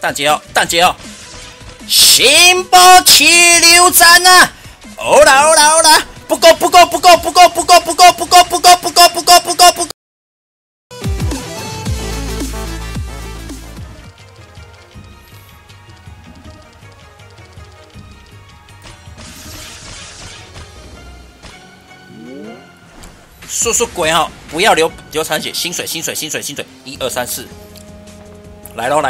蛋姐哦，蛋姐哦，心包气流斩啊！欧啦欧啦欧啦，不够不够不够不够不够不够不够不够不够不够不够不够。速鬼哈，不要流产血，薪水，1、2、3、4，来喽！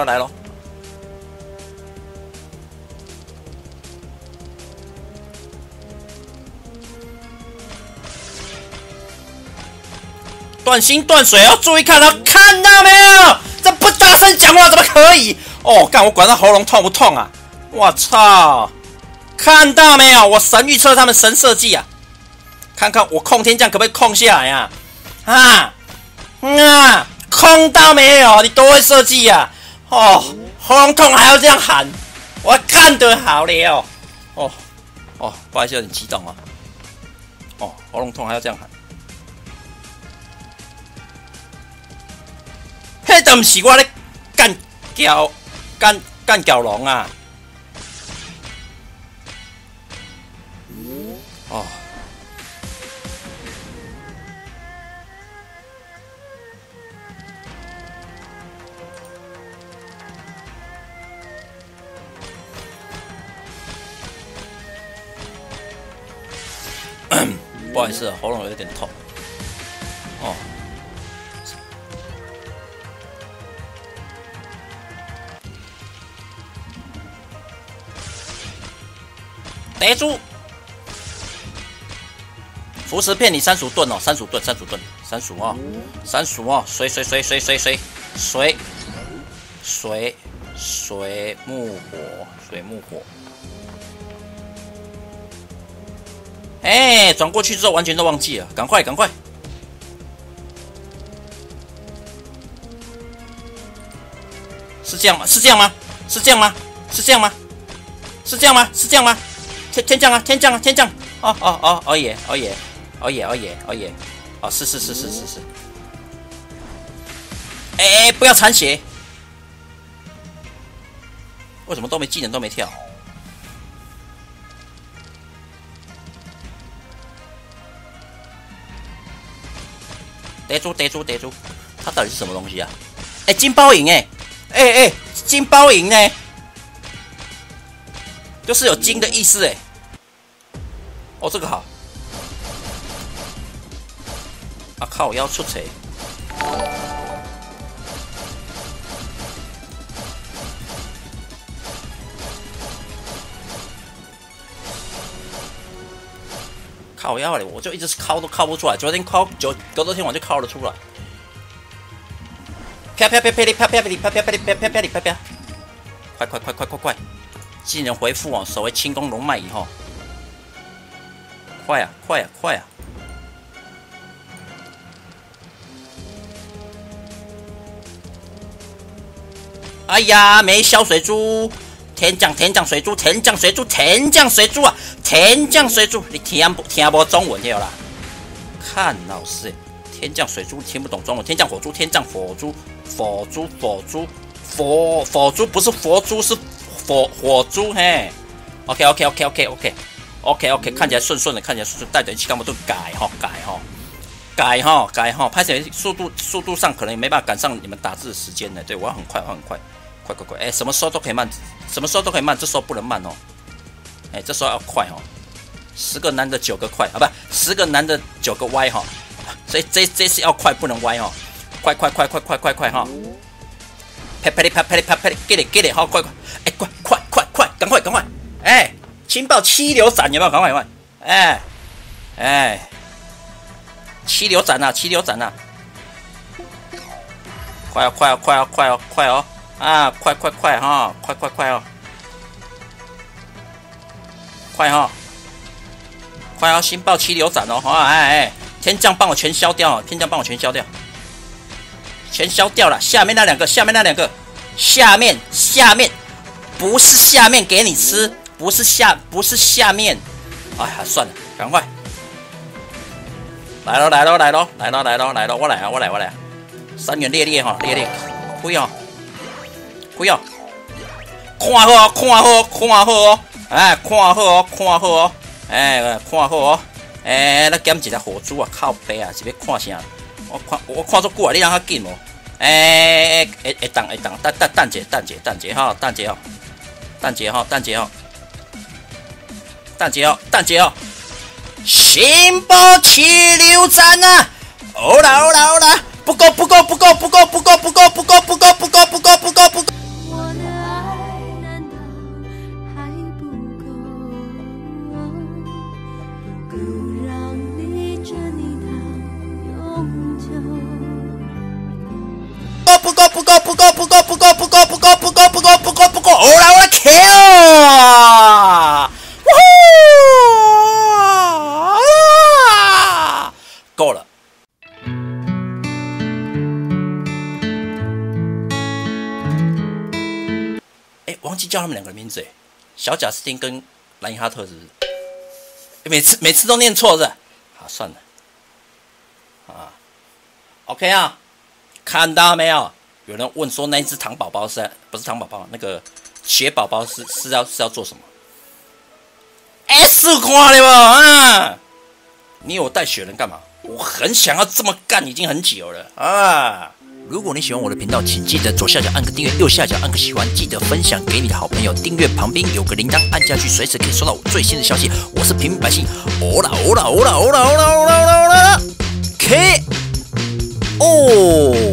断心断水哦，注意看哦，看到没有？这不大声讲话怎么可以？哦，干我管他喉咙痛不痛啊！我操！看到没有？我神预测他们神设计啊！看看我控天降可不可以控下来呀？控到没有？你多会设计呀！哦，喉咙痛还要这样喊，我看得好了哦。不好意思，有点激动哦。喉咙痛还要这样喊，迄都不是我咧干蛟龙啊！哦。不好意思，喉咙有点痛。哦，逮住！扶持骗你3鼠盾哦，3鼠盾，3鼠哦，水木火。哎，转过去之后完全都忘记了，赶快！是这样吗？天降！哦耶！哦，是。哎，不要残血！为什么技能都没跳？逮住！它到底是什么东西啊？哎，金包银哎，金包银呢？就是有金的意思哎。哦，这个好。啊靠！我要出锤。靠腰嘞，我就一直敲都敲不出来。昨天晚就敲了出来。啪！快！技能回复哦，守为轻功龙脉以后，快啊！哎呀，没小水珠。天降水珠啊！你听不中文对啦？看老师，天降水珠听不懂中文，天降火珠不是佛珠，是火珠嘿。OK， 看起来顺的，带着一起干嘛都改哈，拍起来速度上可能也没办法赶上你们打字的时间呢。对，我要很快，快！哎，什么时候都可以慢，这时候不能慢哦。哎，这时候要快哦。10个男的9个快啊，不，10个男的9个歪哈。所以这次要快，不能歪哦。快哈！啪，get it，好快！哎，快，赶快！哎，轻爆7流斩有没有？赶快！哎，七流斩啊！快哦！啊，快哈！快哦！新爆7流斩哦！哎，天降帮我全消掉！全消掉了！下面那两个，下面不是下面给你吃，不是下面。哎呀，算了，赶快！来喽！我来！3元烈哈，烈，不要！ 看好哦，看好哦，看好哦，哎，看好哦，看好哦，哎，看好哦，哎，咱捡一只火猪啊，靠背啊，是要看啥？我看足久啊，你让较紧哦。会当，等者吼，等者吼，新宝气流站啊！好啦，不够。 我的爱难道还不够？不让你着你到永久。 不够！好啦，我 kill！ 够了。忘记叫他们两个的名字小贾斯汀跟兰尼哈特是不是？每次都念错是？好，算了。OK 啊，看到没有？有人问说那一只糖宝宝不是糖宝宝？那个血宝宝是要做什么？S 看了吧？你有带雪人干嘛？我很想要这么干，已经很久了啊！如果你喜欢我的频道，请记得左下角按个订阅，右下角按个喜欢，记得分享给你的好朋友。订阅旁边有个铃铛，按下去随时可以收到我最新的消息。我是平民百姓，欧啦 K 哦。